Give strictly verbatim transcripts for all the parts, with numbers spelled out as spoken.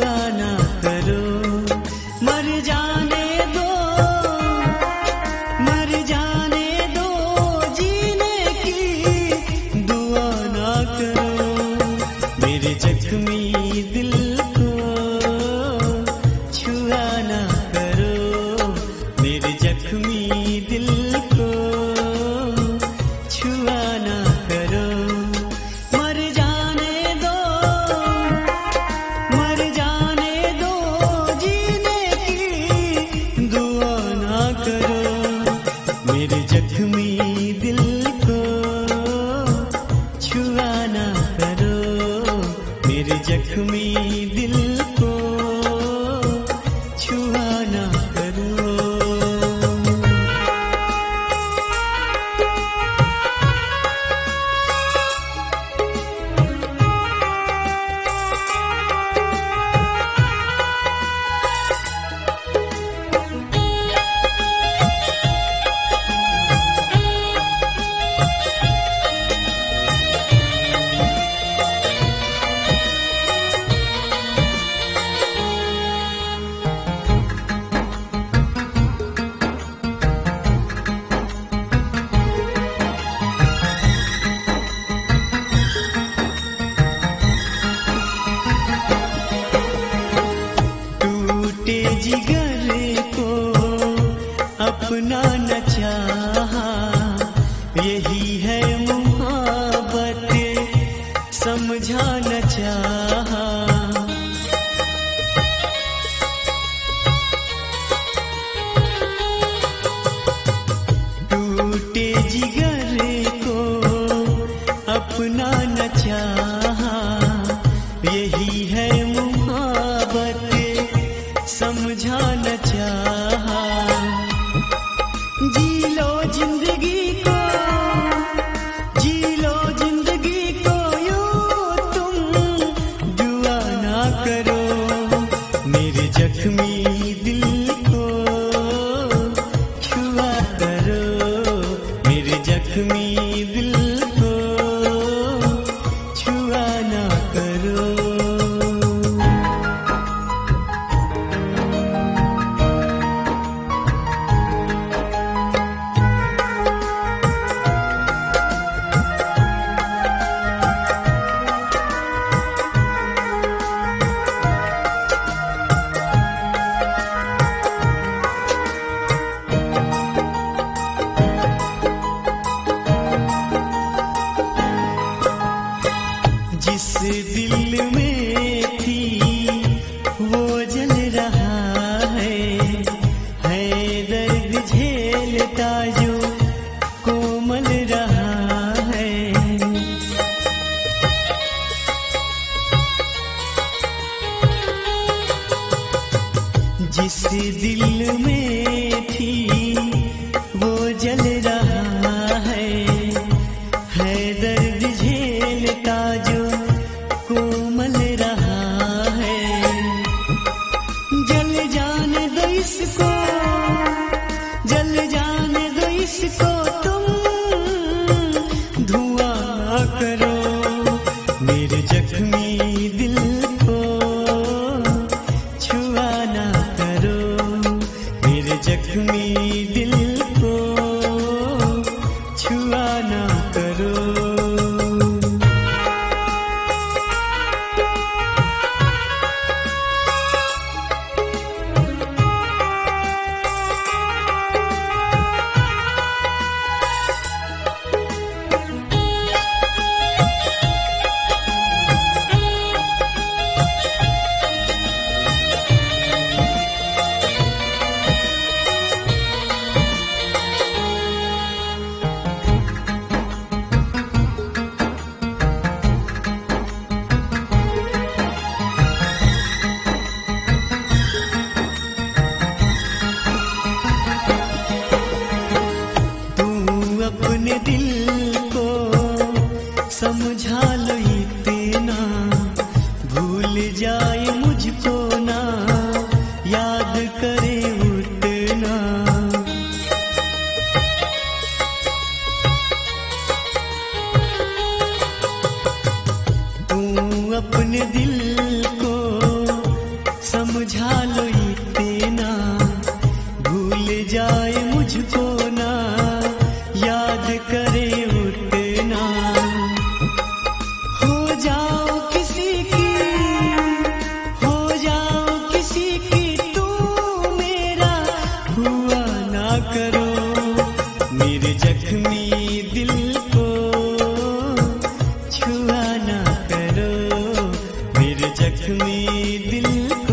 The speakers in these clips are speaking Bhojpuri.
छुआ ना करो। मर जाने दो, मर जाने दो, जीने की दुआ ना करो। मेरे जख्मी दिल को छुआ ना करो। मेरे जख्मी दिल को छुआ ना करो। मर जाने दो, मर जाने दो, जीने की दुआ ना करो। मेरे जख्मी दिल को छुआ ना करो। मेरे जख्मी दिल को छुआ ना करो। जिगर को अपना न चाहा, यही है मुहब्बत, समझा न चाहा। टूटे जिगर को अपना न चाहा, यही है मुहब्बत, समझा न चाहा। जी लो जिंदगी को, जी लो जिंदगी को, यूं तुम दुआ ना करो। मेरे जख्मी दिल को छुआ करो। मेरे जख्मी दिल को छुआ ना करो। जिस दिल में थी वो जल रहा है, है दर्द झेलता जो कोमल रहा है। जिस दिल में थी वो जल रहा है, है दर्द झेलता जो कोमल रहा है। जल जाने दो इसको, जल जाने दो इसको, तुम धुआं करो। मेरे जख्मी दिल को छुआ ना करो। मेरे बुझा लो इतना, भूल जाए मुझको ना, याद करे उतना। हो जाओ किसी की, हो जाओ किसी की, तू मेरा हुआ ना करो। मेरे जख्मी दिल को छुआ ना करो, मेरे जख्मी दिल को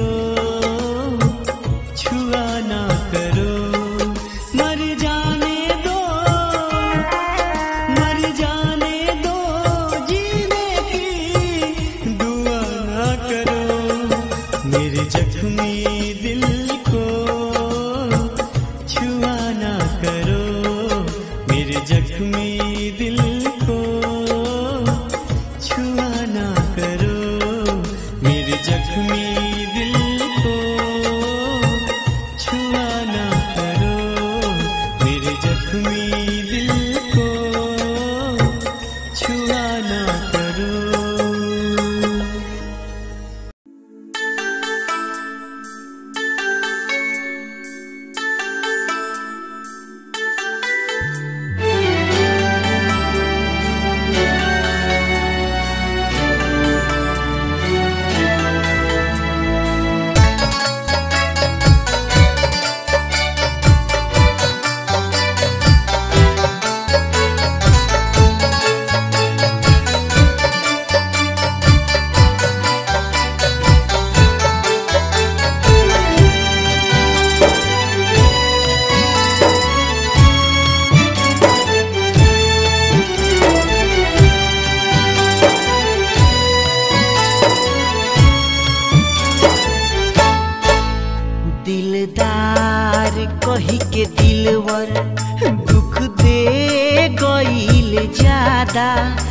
छुआ ना करो। मर जाने दो, मर जाने दो, जीने की दुआ ना करो। मेरे जख्मी दिल को छुआ ना करो, मेरे जख्मी दिल को छुआ ना करो, मेरे जख्मी दिल को छुआ ना करो, मेरे जख्मी दिल को छुआ ना करो। दिलदार कही के दिलवर दुख दे गईल ज्यादा,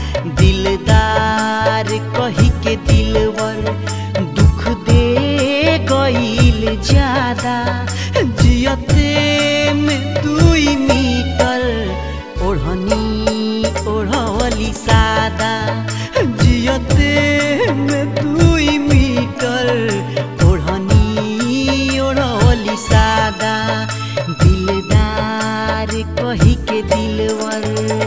दिलदार कही के दिलवर दुख दे गईल ज्यादा। जियते में दुई मीटर ओढ़नी ओढ़वली सादा, जियते में दुई मीटर ओढ़नी ओढ़वली सादा। दिलदार कही के दिलवर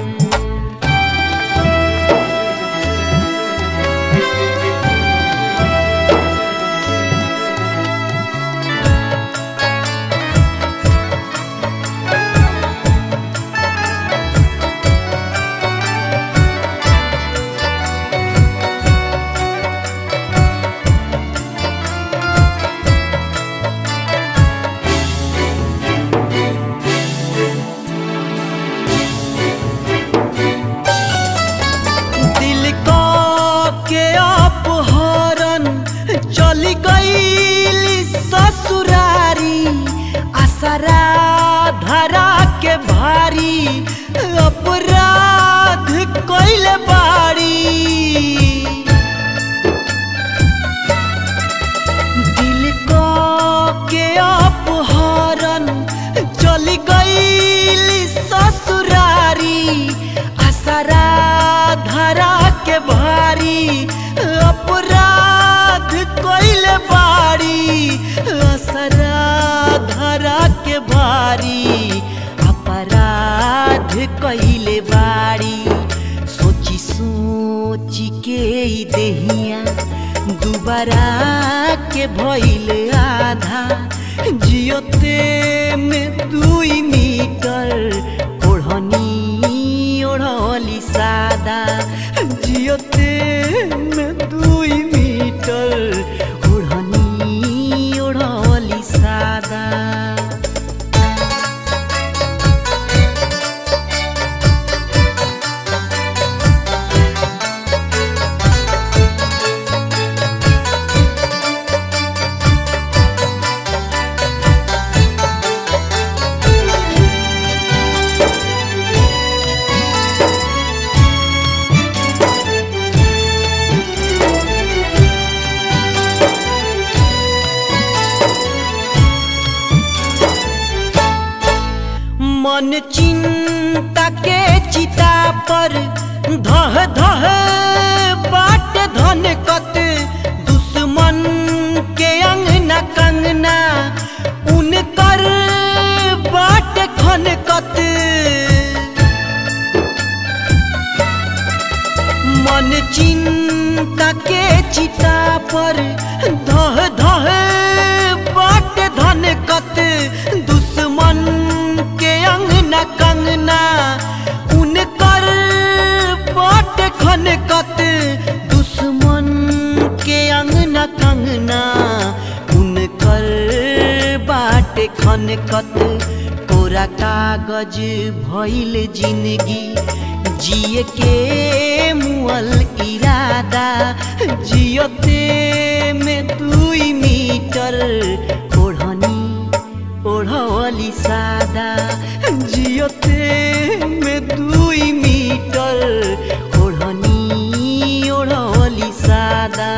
चली गईली ससुरारी, असरा धरा के भारी अपराध कइले बाड़ी। दिल को के अपहरण चली गईली ससुरारी, असरा धरा के भारी अपराध कइले बाड़ी, असरा धरा के भारी अपराध कइले बाड़ी। सोची सोची के ई देहिया दुबारा के भइल आधा, जियते में दुई मीटर ओढ़नी ओढ़ली सादा, जियते में दुई मीटर ओढ़नी ओढ़ली सादा। मन चिंता के चिता पर धह धह बाट धन कत, दुश्मन के अंग अंगना कंगना उनकर बाट खनकत मन चिंता के चिता पर धह धह बाट धनकत दुश्मन के अंगना कंगना उनकर बाट खनकत दुश्मन के अंगना कंगना उनकर बाट खनकत कोरा कागज भइल जिंदगी जिए के मुअल इरादा जियते में दुई मीटर ओढ़नी ओढ़वली सादा जियते में दुई मीटर ओढ़नी ओढ़वली सादा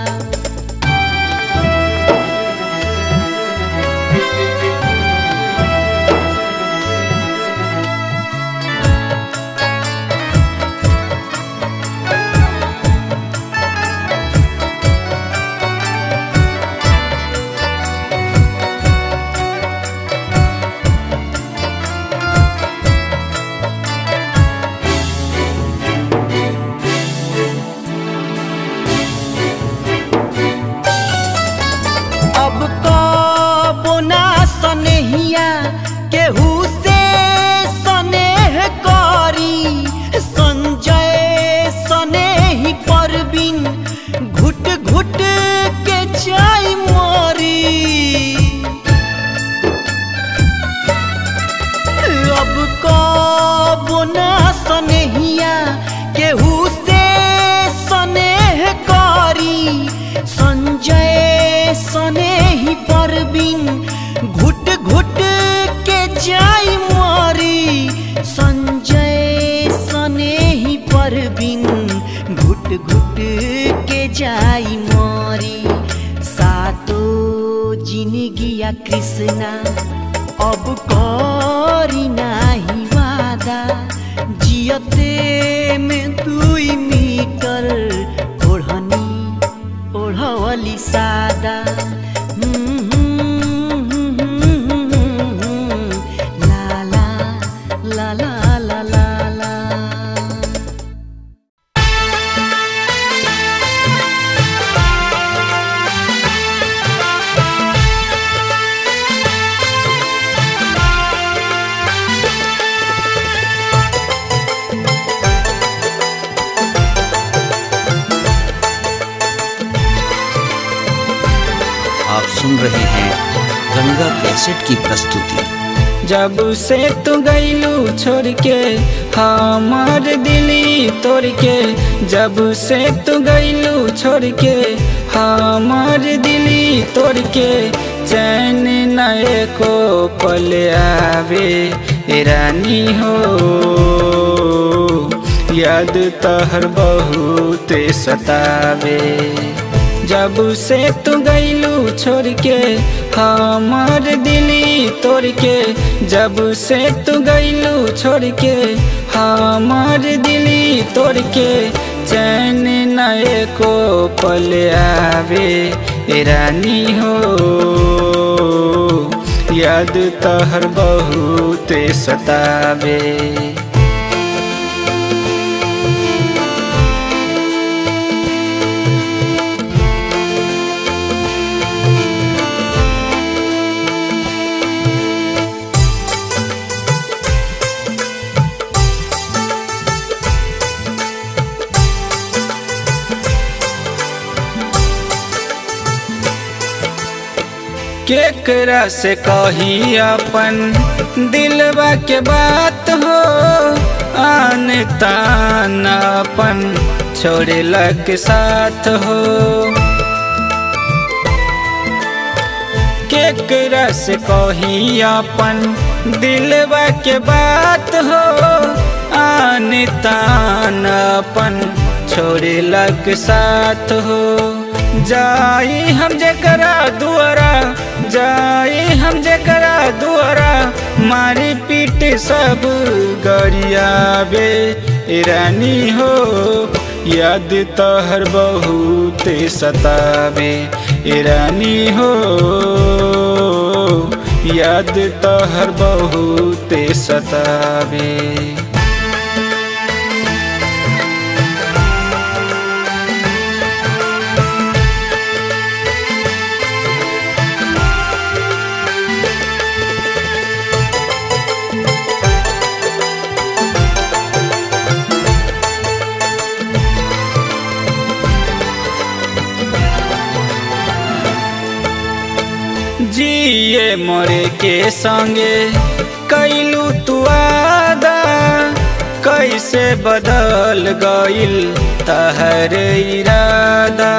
केहू से स्नेह करी संजय स्नेह परवीन घुट घुट के चाय मरी अब कबो ना स्नेहिया केहू से स्नेह करी संजय स्नेह परवीन घुट घुट के जाई मरी संजय स्नेही परवीन घुट घुट के जाई मरी सातो जिंदगिया कृष्णा अब करी नाही वादा जियते में दुई मीटर ओढ़नी ओढ़वली सादा La la la la la आप सुन रहे हैं गंगा कैसेट की प्रस्तुति। जब से तू गईलू छोड़ के हमार दिली तोड़ के जब से तू गईलू छोड़ के हमार दिली तोड़ के चैन नए को पल आवे रानी हो याद तहर बहुत सतावे जब से तू गईलू छोड़ के हमार दिली तोड़ के जब से तू गईलू छोड़ के हमार दिली तोड़ के चैन नए को पल आवे रानी हो याद तहर बहुत सतावे केकरा से कही अपन दिलवा के बात हो आन तान अपन छोड़ेला के साथ हो केकरा से कही अपन दिलवा के बात हो आन तान अपन छोड़ेला के साथ हो जाई हम जकरा दुआरा जाई हम जकरा दुआरा मारी पीट सब गरियाबे रानी हो याद तहर बहुत सतावे ए रानी हो याद तोहर बहुते सतावे। जिए मरे के संगे कैलू तू वादा, कैसे बदल गइल तहर इरादा।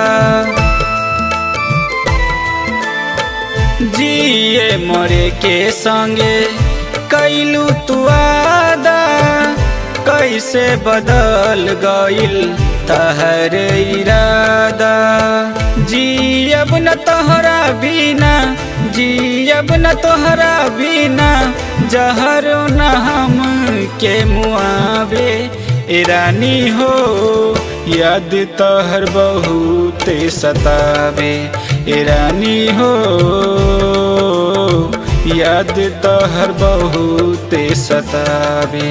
जिए मरे के संगे कैलू तू वादा, कैसे बदल गइल तहर इरादा। जियब न तोहरा बिना, जियब न तोहरा बिना, जहरो न हम के मुआवे। ए रानी हो याद तोहर बहुते सतावे। ए रानी हो याद तोहर बहुते सतावे।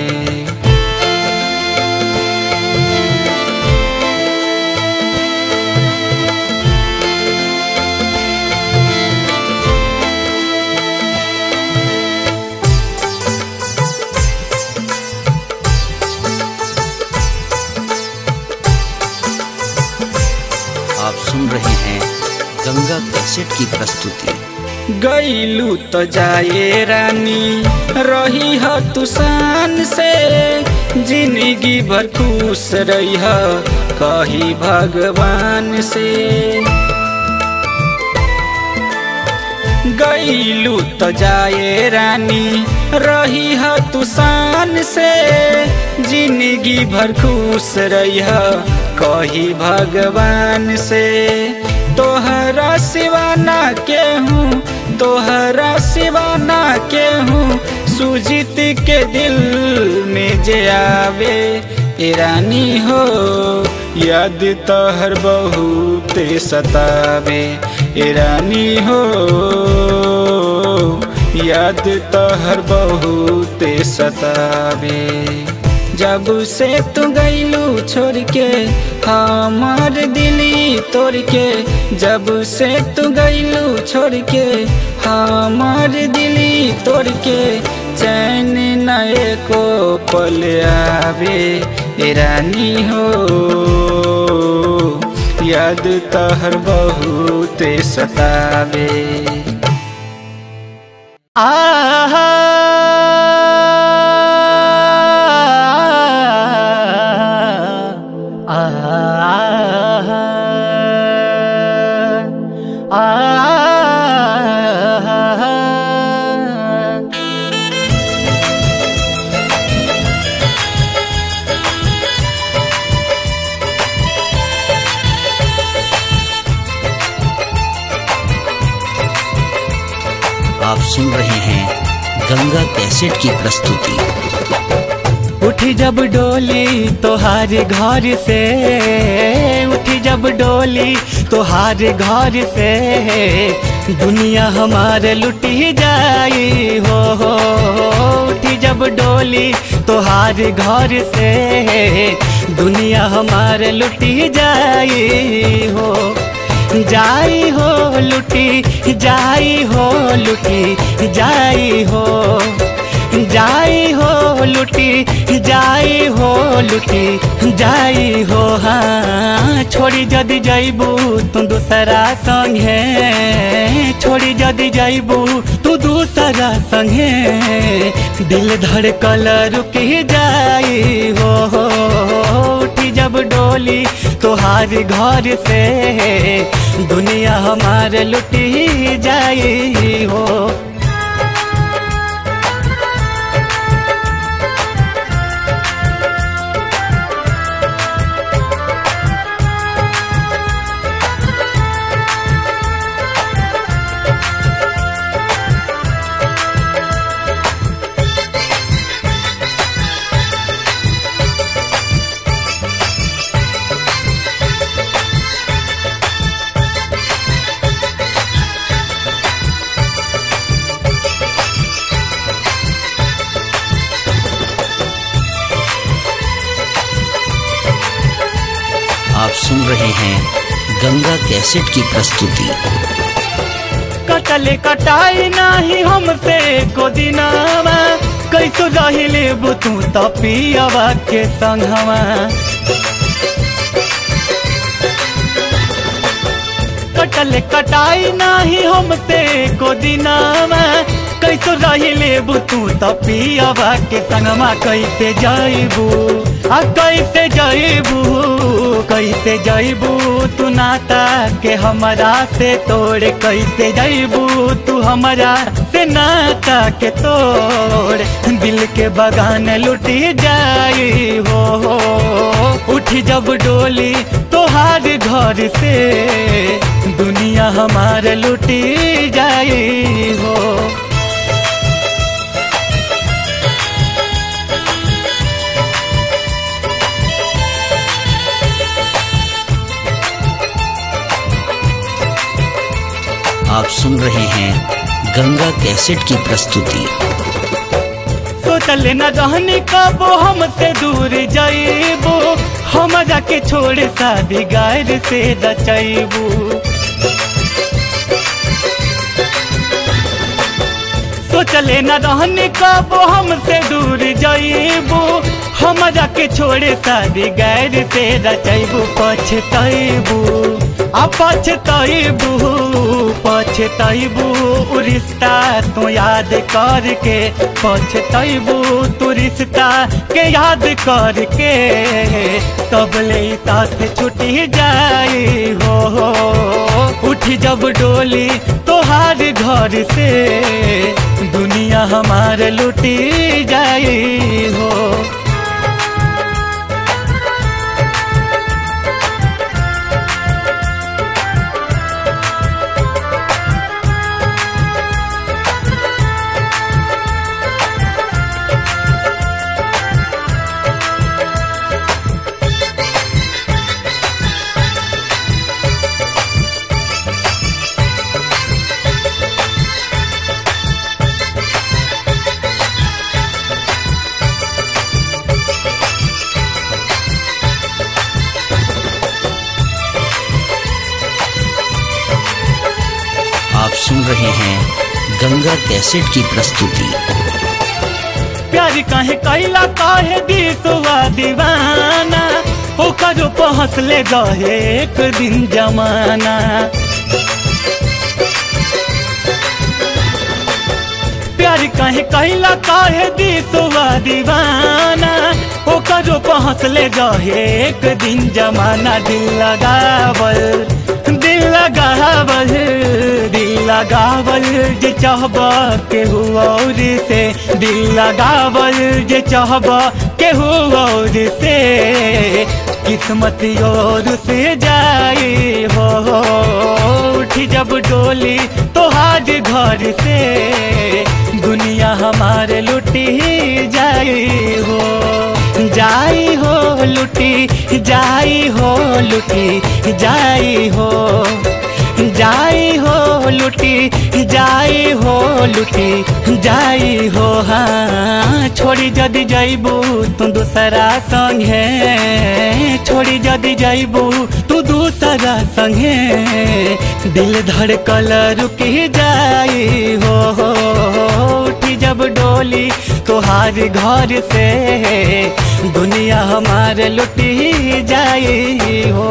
आप सुन रहे हैं गंगा कैसेट की प्रस्तुति। गईलू तो जाए रानी रही ह तू शान से, जिंदगी भर खुश रही ह कही भगवान से। गईलू तो जाए रानी रही ह तू शान से, जिंदगी भर खुश रही ह कही भगवान से। तोहरा सिवाना के हूँ, तोहरा सिवाना के हूँ, सुजीत के दिल में जे आवे। ए रानी हो याद तोहर बहुते सतावे। ए रानी हो याद तोहर बहुते सतावे। जब से तू गईलू छोड़ के हमार दिली तोड़ के, जब से तू गईलू छोड़ के हमार दिली तोड़ के, चैन नए को पल आवे। ए रानी हो याद तोहर बहुते सतावे। आहा आप सुन रहे हैं गंगा कैसेट की प्रस्तुति। उठी जब डोली तोहार घर से, उठी जब डोली तोहार घर से, दुनिया हमारे लुटी जाई हो, हो। उठी जब डोली तोहार घर से, दुनिया हमारे लुटी जाई हो। जाई हो लुटी जाई हो लुटी जाई हो, जाई हो लुटी जाई हो लुटी जाई हो। हाँ छोड़ी जदि जाइबू तू दूसरा संगे, छोड़ी जदि जाइबू तू दूसरा संगे, दिल धड़कल रुकी जाई हो, हो। उठी जब डोली तोहार घर से, दुनिया हमारे लुटी जाई हो। सुन रहे हैं गंगा कैसेट की प्रस्तुति। कटले कटाई नाही हमसे को दिनावा, कैसो रहिले बुतू तपियावा के संगवा। कटले कटाई नाही हमसे को दिनावा, कैसो रहिले बुतू तपियावा के संगवा। कैसे जाइबू आ कैसे जाइबू कैसे जाइबू तू नाता के हमरा से तोड़। कैसे जाइबू तू हमरा से नाता के तोड़। दिल के बगान लुटी जाई हो, हो उठी जब डोली तोहार घर से, दुनिया हमार लुटी जाई हो। आप सुन रहे हैं गंगा कैसेट की प्रस्तुति। सोचले न रहनी कबो हमसे दूर जाइबू, हम जाके छोड़ शादी गायर से रचाइबू। सोचले न रहनी कबो हमसे दूर जाइबू, हम जाके छोड़े शादी गैर से रचाइबू। पछताइबू आ पछताइबू पछताइबू रिश्ता तू याद करके। पछताइबू तू रिश्ता के याद करके, तब ले साथ छुटी जाई हो, हो उठी जब डोली तोहार घर से, दुनिया हमार लुटी जाई हो। आप सुन रहे हैं गंगा कैसेट की प्रस्तुति। प्यार काहे कैला काहे दीसुआ दीवाना, ओकर पहसले गहे एक दिन जमाना। प्यार काहे कैला काहे दीसुआ दीवाना, ओकर पहसले गहे एक दिन जमाना। दिल लगावल दिल लगावल दिल लगावल जे चाहबा केहू और से, दिल लगावल जे चाहबा केहू और से, किस्मत और से जाई हो, उठी जब डोली तोहार घर से, दुनिया हमारे लुटी जाई हो। जाई हो लुटी जाई हो लुटी जाई हो जाई हो लुटी जाई हो लुटी जाई हो। हाँ छोड़ी जदी जाइबू तू दूसरा संगे, छोड़ी जदी जाइबू तू दूसरा संगे, दिल धड़कल रुकी जाई हो, उठी जब डोली तोहार घर से, दुनिया हमारे लुटी जाई हो।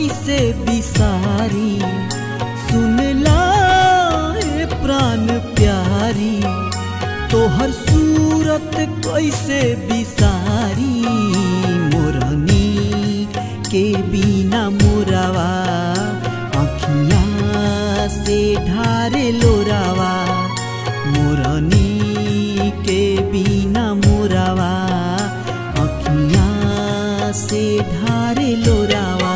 कैसे बिसारी, सुन ला ए प्राण प्यारी, तोहर सूरत कैसे बिसारी। मोरनी के बिना मोरावा आँखिया से ढारे लोरावा, मोरनी के बिना मोरावा आँखिया से ढारे लोरावा।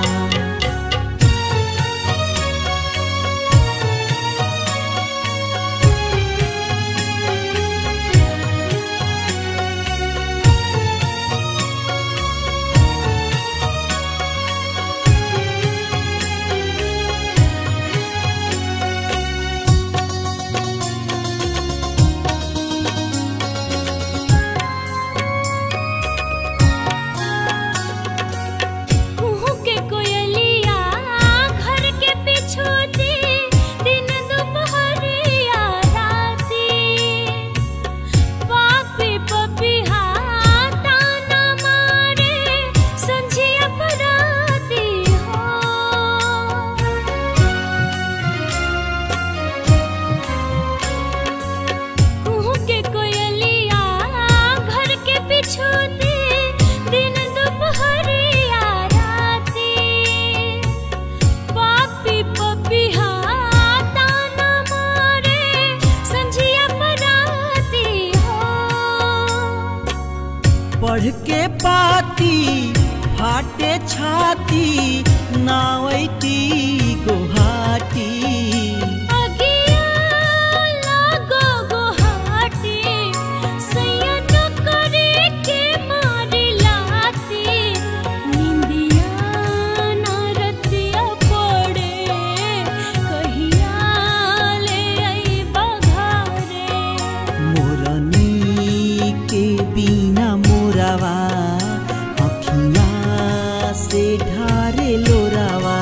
पढ़ के पाती फाटे छाती, नावैती गुहाटी। अगिया लागो गुहाटी, सैयद करे के मारी लाती। निंदिया नारतिया पड़े, कहिया ले आई बघारे। मोरनी के बिना मोरावा आँखिया से ढारे लोरावा।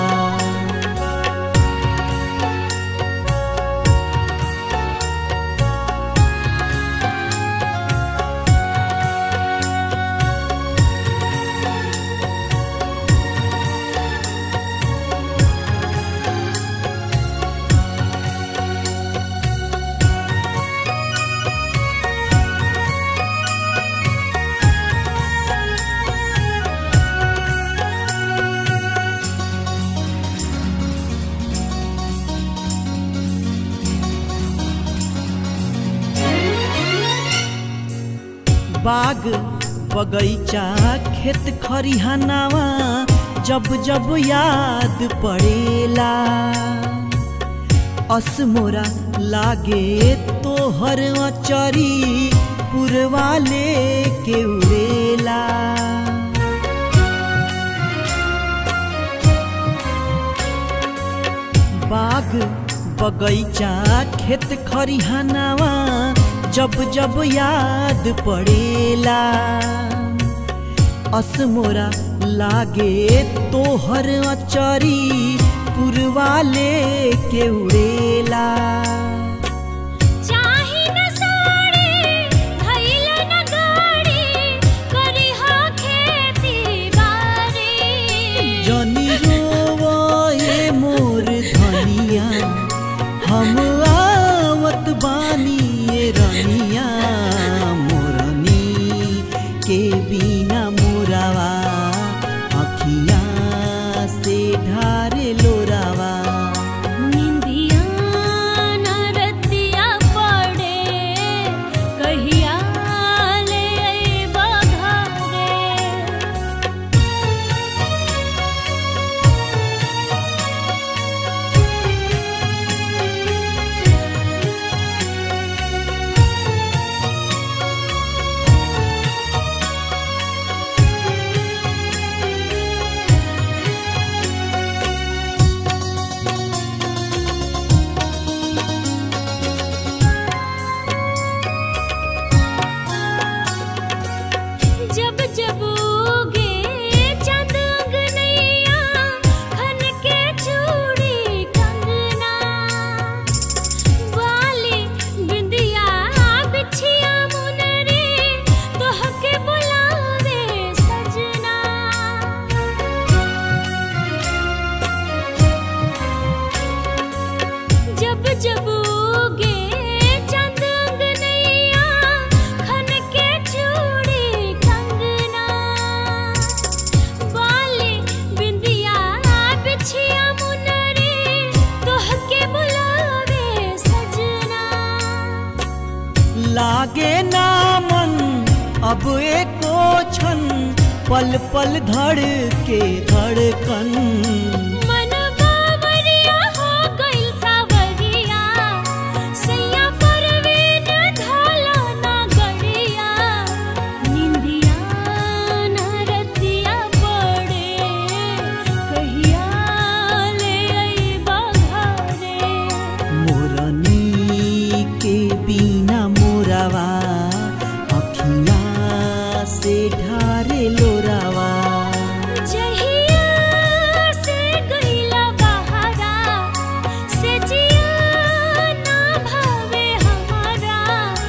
बाग बगैचा खेत खरिहानावा जब जब याद पड़ेला, असमोरा लागे तोहर अचरी पुरवा लेके उड़ेला। बाग बगैचा खेत खरिहानावा जब जब याद पड़ेला, असमोरा लागे तोहर अचरी पुरवा लेके उड़ेला। चाही न साड़ी धइल न गाड़ी, करिहा खेती बारी। जनी रोवा ए मोर धनिया, हम आवत बानी ए रनिया। मोरनी के बिना मोरावा आँखिया से ढारे लोरावा। निंदिया नारतिया पड़े, कहिया ले आई बघारे। जब उगे चंद अंगनैया खन के चूड़ी कंगना बाली बिंदिया बिछिया मुनरे तोह के बुलावे सजना लागे ना मन अब एको क्षण पल पल धड़ के धड़कन मन बावरिया हो गइल सावरिया सैया परवीन धाला ना गड़िया निंदिया ना रतिया पड़े कहिया ले अइबा घरे मोरनी के बिना मोरावा अखिया से ढारे लोरावा जहिया से गइला बहारा से जिया ना भावे हमारा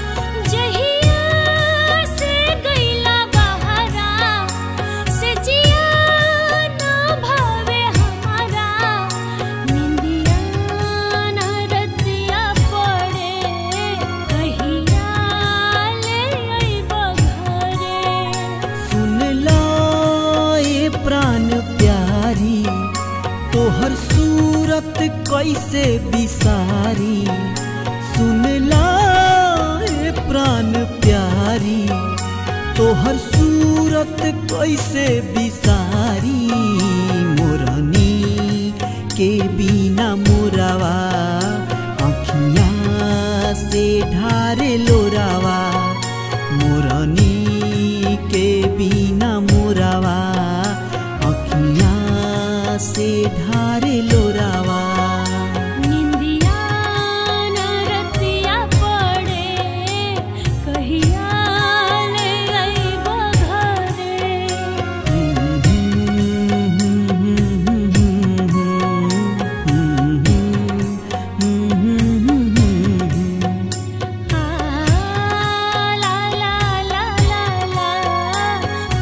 जहिया से गइला बहारा से जिया ना भावे हमारा निंदिया ना रतिया पड़े कहिया ले अइबा घरे सुन ला ए प्राण प्यारी तोहर सूरत कैसे बिसारी सुन ला ए प्राण प्यारी तोहर सूरत कैसे बिसारी मोरनी के बिना मोरावा अखिया से ढारे लोरावा मोरनी के बिना मोरावा अखिया से ढारे लोरावा निंदिया ना रतिया पड़े कहिया ले अइबा घरे आ ला ला ला ला ला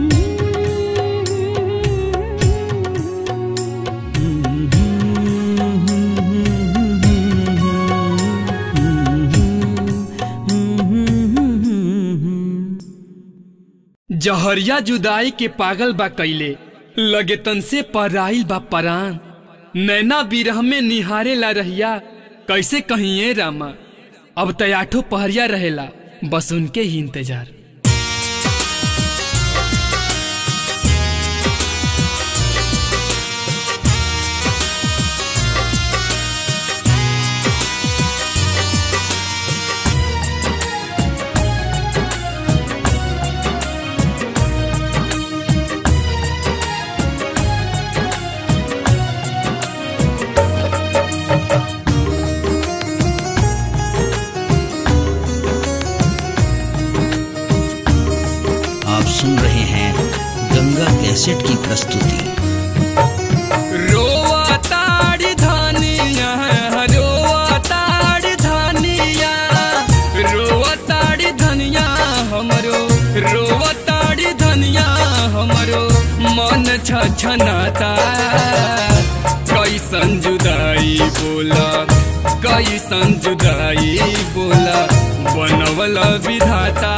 जहरिया जुदाई के पागल बा कैले लगे तन से पराइल बा परान नैना बिरह में निहारे ला रहिया कैसे कहिए रामा अब तयाठो पहरिया रहेला बस उनके ही इंतजार सुन रहे हैं गंगा कैसेट की प्रस्तुति। रोआ ताड़ी धानिया रोआ ताड़ी धानिया रोआ ताड़ी धनिया हमरो रोआ ताड़ी धनिया हमरो मन छछनाता कैसन जुदाई बोला कैसन जुदाई बोला बनवल विधाता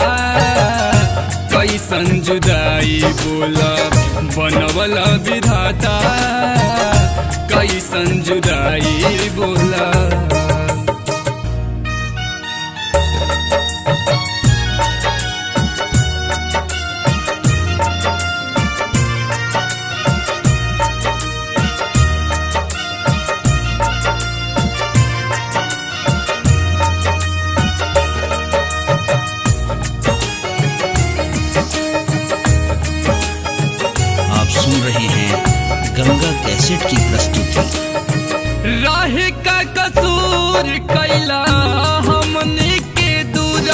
कैसन जुदाई बोला बनवल विधाता कैसन जुदाई बोला सुन रहे हैं गंगा कैसेट की प्रस्तुति। राह का कसूर कैला हमने के दूर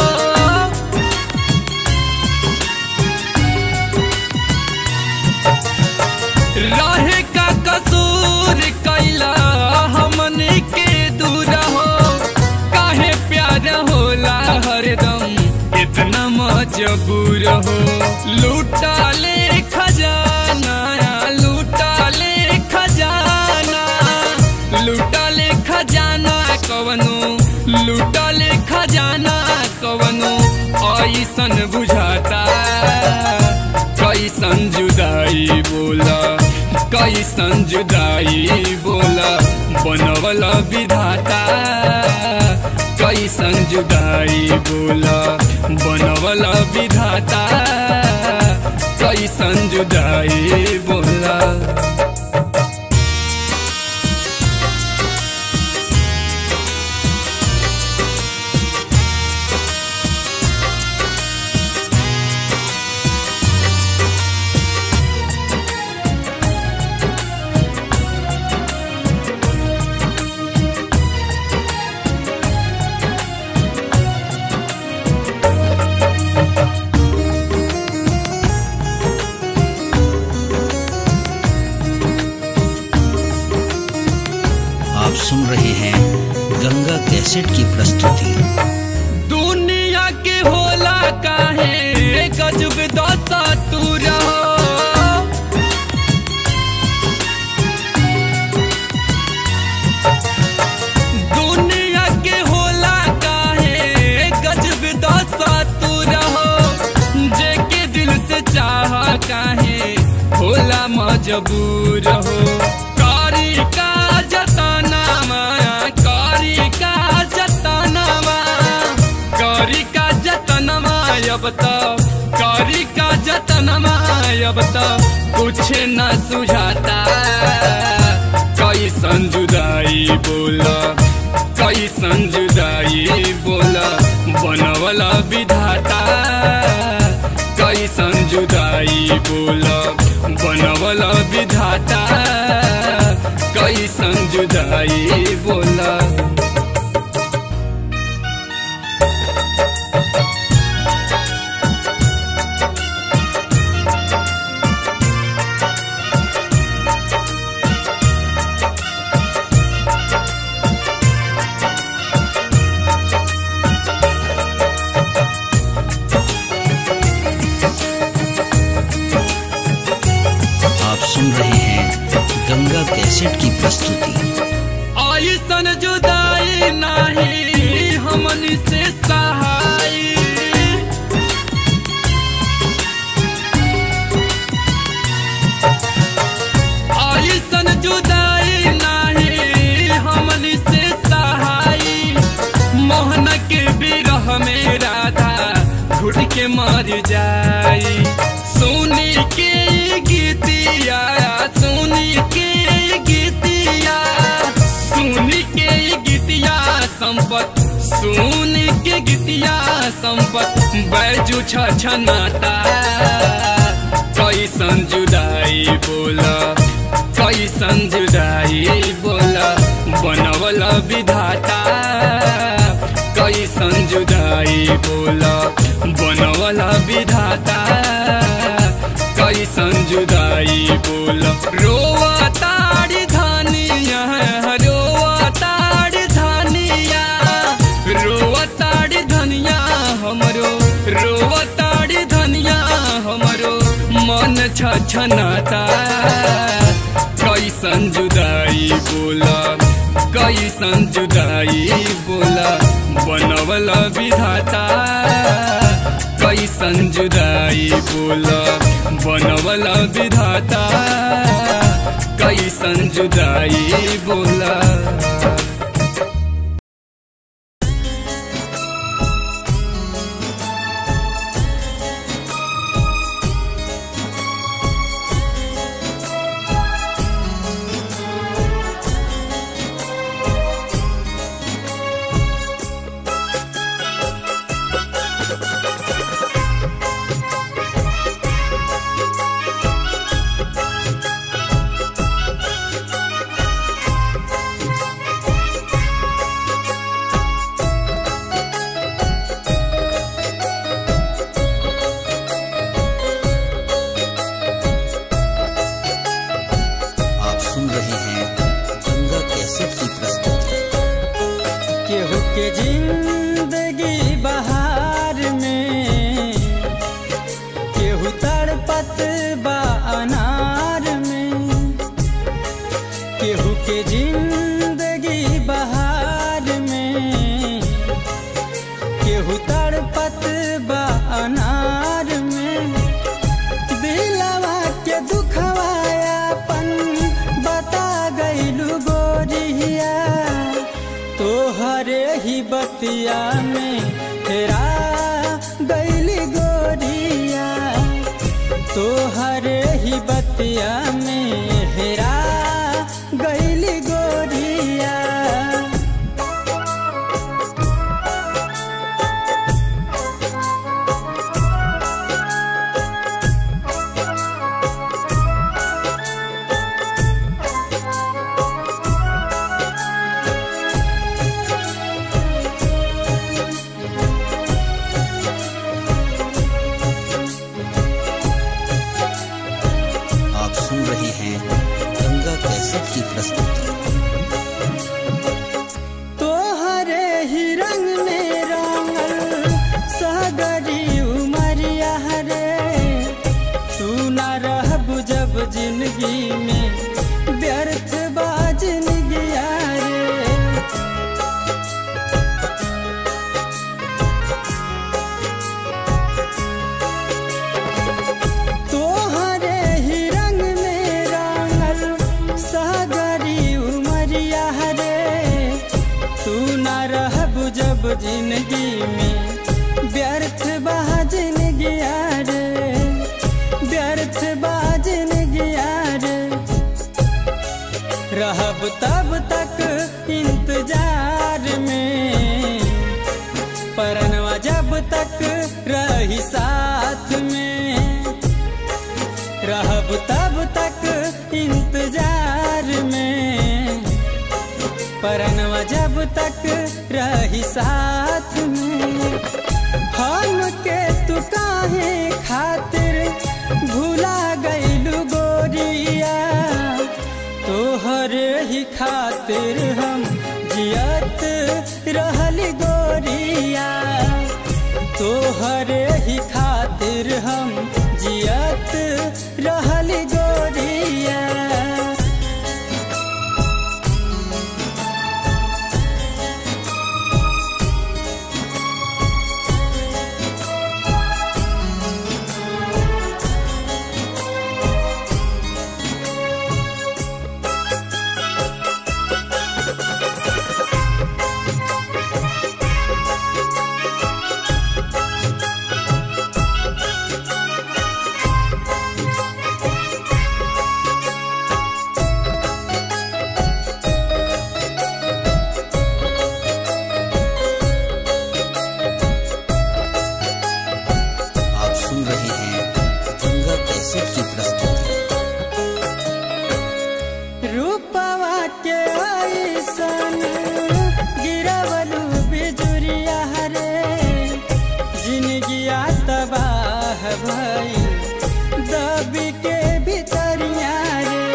राह का कसूर कैला हमने के दूर हो काहे प्यार होला हरदम इतना मजबूर हो लूटा ले खजाना लूटा ले खजाना लूटा ले खजाना कवनो लूटल खजाना कवनो ऐसन बुझाता कैसन जुदाई बोला कैसन जुदाई बोला बनवल विधाता कैसन जुदाई बोला बनवल विधाता कैसन जुदाई बोला। सुन रहे हैं गंगा कैसेट की प्रस्तुति। दुनिया के होला काहे गजब दशा तू रहो दुनिया के होला काहे गजब दशा तू रहो जेके दिल से चाह काहे होला मजबूर हो कारी का जताना कारी का जतनवा कारी का जतनवा अब तो कारी का जतनवा अब तो कुछ न सुझाता कैसन जुदाई बोला कैसन जुदाई बोला बनवला विधाता कैसन जुदाई बोला बनवला विधाता कैसन जुदाई बोला। सुन रहे हैं गंगा कैसेट की प्रस्तुति। ऐसन जुदाई नहीं हमन से सहाय ऐसन जुदाई नहीं हमन से सहाय मोहन के बिरह में राधा घुट के मर जाई सुनी के गीतिया सुनी के गीतिया सुनी के गीतिया संपत सुनी के गीतिया संपत बैजू छछनाता कैसन जुदाई बोला कैसन जुदाई बोला बनवल विधाता कैसन जुदाई बोला बनवल विधाता कैसन जुदाई बोला रोवा ताड़ी धानिया रोवा ताड़ी धानिया रोवा ताड़ी धनिया हमरो रोवा ताड़ी धनिया हमरो मन छछनाता कैसन जुदाई बोला कैसन जुदाई बोला बनवल विधाता कैसन जुदाई बोला बनवल विधाता कैसन जुदाई बोला। केहू के जिंदगी बहार तोहरे ही बतिया में हेरा गईली गोरिया, तोहरे ही बतिया में हेरा गईली गोरिया। की प्रस्तुति। तोहरे ही रंग में रंगल सागरी उमरिया रे, तू ना रहबू जब जिंदगी में व्यर्थ बा जिंदगिया रे। तोहरे ही रंग में रंगल सागरी उमरिया रे, तू ना रहबू जब जिंदगी में व्यर्थ बा जिंदगिया रे, व्यर्थ बा जिंदगिया रे। रहब तब तक इंतजार में, परनवा जब तक रही साथ में, रहब तब तक इंतजार में, परनवा जब तक रही साथ में। हम के तू काहे खातिर भूला गईलू गोरिया, तोहरे ही खातिर हम जियत रहली गोरिया, तोहरे ही खातिर हम जियत रहली गोरिया। रूपवा के ऐसन गिरवलू बिजुरिया रे, जिंदगिया तबाह भई दबी के भीतरिया रे।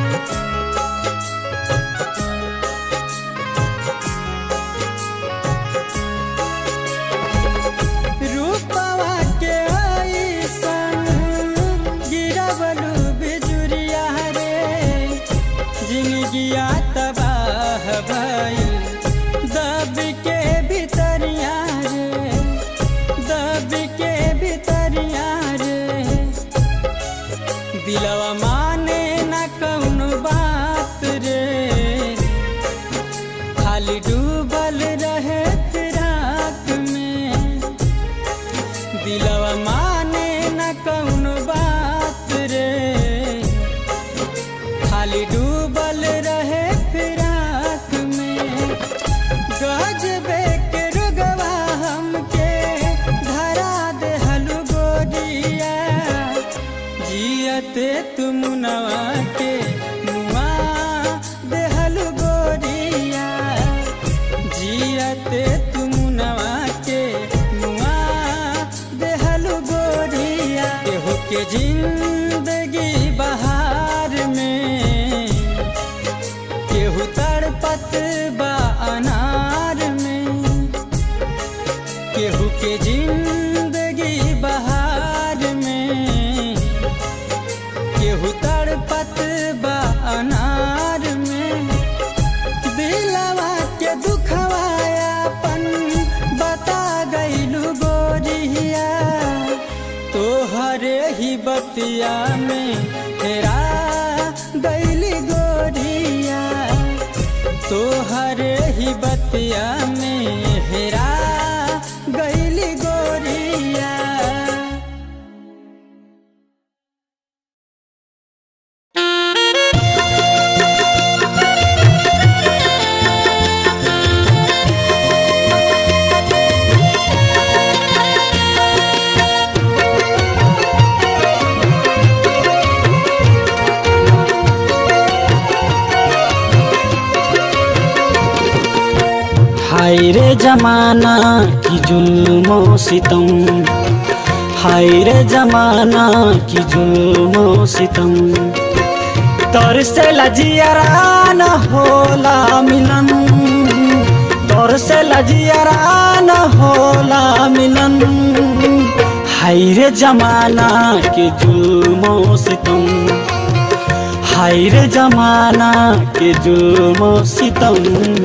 रूपवा के ऐसन गिरवलू बिजुरिया रे, जिंदगिया तबाह भई दब के भीतरिया रे, दब के भीतरिया रे। दिलवा माने न कौनो बात रे, खाली डूबल रहे फिराक में। दिलवा माने न कौनो बात रे, खाली डूबल रहे फिराक में। गजबे के रुगवा हमके धरा देहलू गोरिया, जियते तुम नवा के मुआ देहलू गोरिया, जियते तुम नवा के मुआ देहलू गोरिया। केहू के जिंदगी बहार में, केहू तड़पत बा अनार में, केहू के जिंदगी बहार में, केहू तड़पत बा अनार में। दिलवा के दुखवायापन बता गईलू गोरिया, तोहरे ही बतिया में हेरा गईली गोरिया, तोहरे ही कही बतिया में हेरा गईली गोरिया। हाय रे जमाना की जुल्मो सितम, हाय रे जमाना की जुल्मो सितम। तोर से लजियरा न होला मिलन, तोर से लजियरा न होला मिलन। हाय रे जमाना के जुल्मो सितम, हाय रे जमाना के जुल्मो सितम।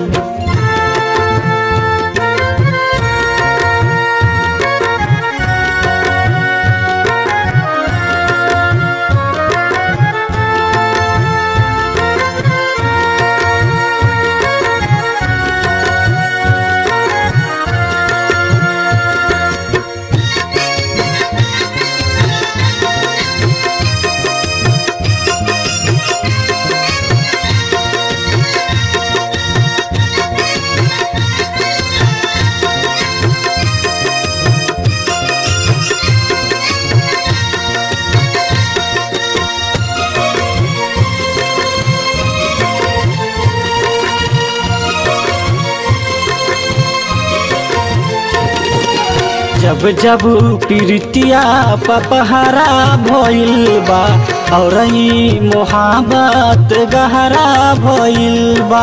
जब जब प्रीतिया पपहरा भइल बा और ई मोहब्बत गहरा भइल बा।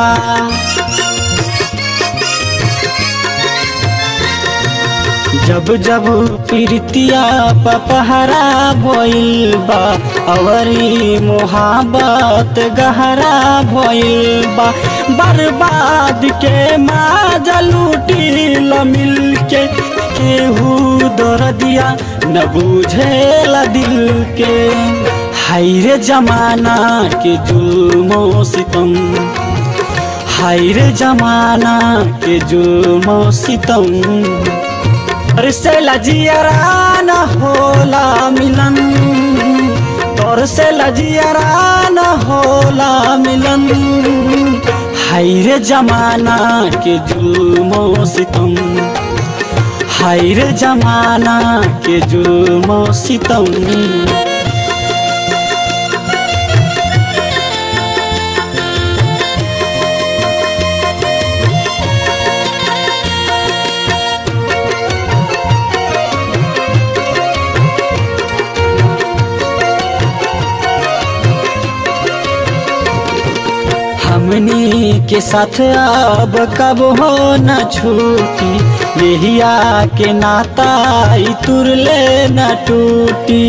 जब जब प्रीतिया पपहरा भइल बा और ई मोहब्बत गहरा भइल बा। बर्बाद के माजा लूटी ल मिल के, केहू दर्दिया न बुझेला दिल के। हाय रे जमाना के जुल्मो सितम, हाय रे जमाना के जुल्मो सितम। तोर से लजियरा न होला मिलन, तोर से लजियरा न होला मिलन। हाय रे जमाना के जुल्मो सितम, हाय रे जमाना के जुल्मो सितम। हमनी के साथ अब कब हो न छूटी, यहिया के नाता ई तुरले न टूटी।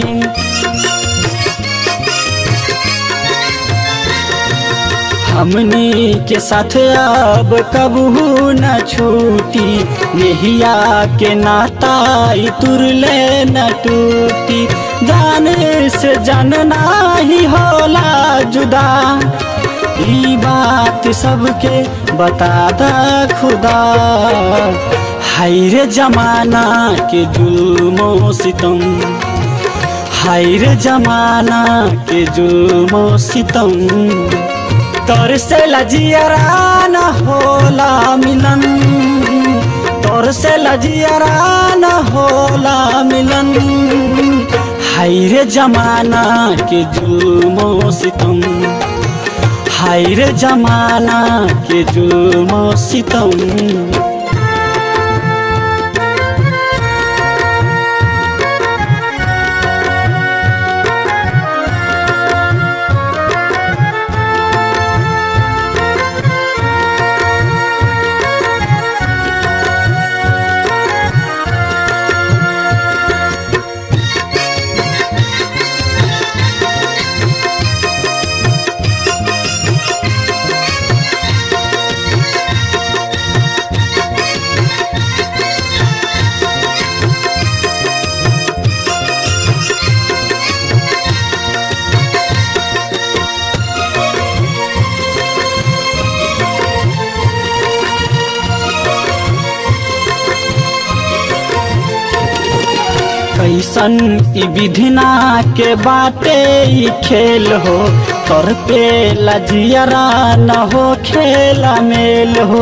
हमनी के साथ अब कबहू न छूटी, यहिया के नाता ई तुरले न टूटी। जाने से जानना ही होला जुदा, ई बात सबके बता दा खुदा। हाय रे जमाना के जुल्मो सितम, हाय रे जमाना के जुल्मो सितम। तोर से लजियरा न होला मिलन, तोर से लजियरा न होला मिलन। हाय रे जमाना के जुल्मो सितम, हाय रे जमाना के जुल्मो सितम। कैसन ई विधिना के बाटे ई खेल हो तोर पे लजियरा न हो खेला मेल हो।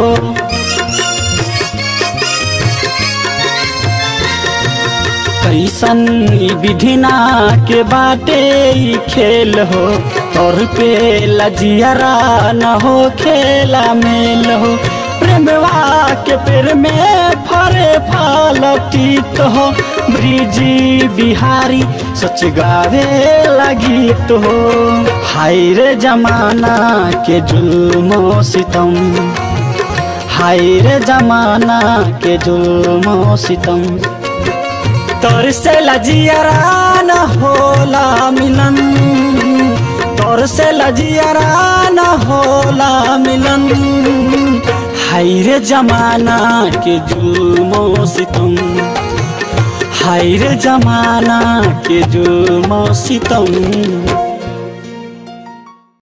कैसन ई विधिना के बाटे ई खेल हो तोर पे लजियरा न हो खेला मेल हो। प्रेमवा के पेड़ में फरे फल तीत हो ब्रिजी बिहारी सच गावे लगी तो हो। हाय रे जमाना के जुल्मो सितम, हाय रे जमाना के जुल्मो सितम। तोर से लजियरा न होला मिलन, तोर से लजियरा न होला मिलन। हाय रे जमाना के जुल्मो सितम, हाय रे जमाना के जुल्मो सितम।